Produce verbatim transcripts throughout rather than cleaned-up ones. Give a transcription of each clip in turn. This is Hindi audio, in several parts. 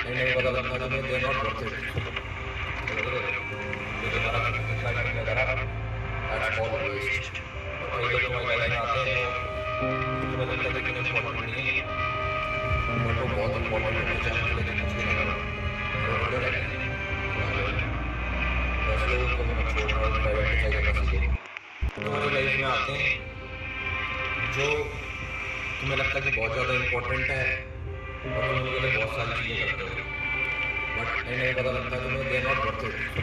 एंड में पता लगता है तुम्हें दे नॉट वर्थ इट। जो तुम्हारा एक्साइटमेंट वगैरह दैट्स ऑल वेस्ट। और कई लोग तुम्हारी लाइफ में आते हैं तो तुम्हें लगता है कि तुम्हें इम्पोर्टेंट नहीं है, बट वो बहुत इम्पोर्टेंट होते चाहे उनके लिए कुछ भी ना करो और खड़े रहते हैं तुम्हारे लिए। तो ऐसे लोगों को मत छोड़ना और उनको आइडेंटिफाई करना सीखो। तुम्हारी लाइफ में आते हैं जो तुम्हें लगता है कि बहुत ज़्यादा इम्पोर्टेंट है और तुम उनके लिए बहुत सारी चीज़ें करते हो, बट एंड में पता लगता है तुम्हें दे नॉट वर्थ इट।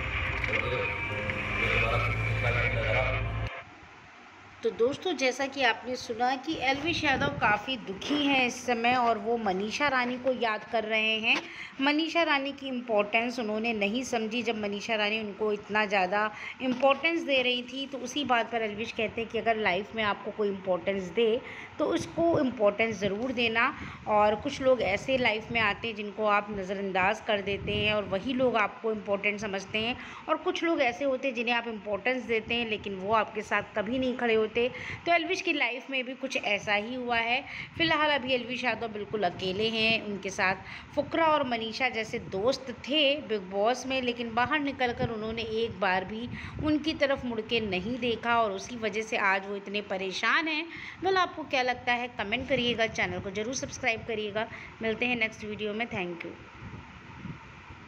जो तुम्हारा एक्साइटमेंट वगैरह। तो दोस्तों, जैसा कि आपने सुना कि एल्विश यादव काफ़ी दुखी हैं इस समय और वो मनीषा रानी को याद कर रहे हैं। मनीषा रानी की इम्पोर्टेंस उन्होंने नहीं समझी जब मनीषा रानी उनको इतना ज़्यादा इम्पोर्टेंस दे रही थी। तो उसी बात पर एल्विश कहते हैं कि अगर लाइफ में आपको कोई इम्पोर्टेंस दे तो उसको इम्पोर्टेंस ज़रूर देना। और कुछ लोग ऐसे लाइफ में आते हैं जिनको आप नज़रअंदाज कर देते हैं और वही लोग आपको इम्पोर्टेंट समझते हैं। और कुछ लोग ऐसे होते हैं जिन्हें आप इम्पोर्टेंस देते हैं लेकिन वो आपके साथ कभी नहीं खड़े होते। तो एल्विश की लाइफ में भी कुछ ऐसा ही हुआ है। फिलहाल अभी एल्विश यादव बिल्कुल अकेले हैं। उनके साथ फुकरा और मनीषा जैसे दोस्त थे बिग बॉस में, लेकिन बाहर निकलकर उन्होंने एक बार भी उनकी तरफ मुड़ के नहीं देखा और उसी वजह से आज वो इतने परेशान हैं। वेल, आपको क्या लगता है कमेंट करिएगा, चैनल को ज़रूर सब्सक्राइब करिएगा। मिलते हैं नेक्स्ट वीडियो में। Thank you.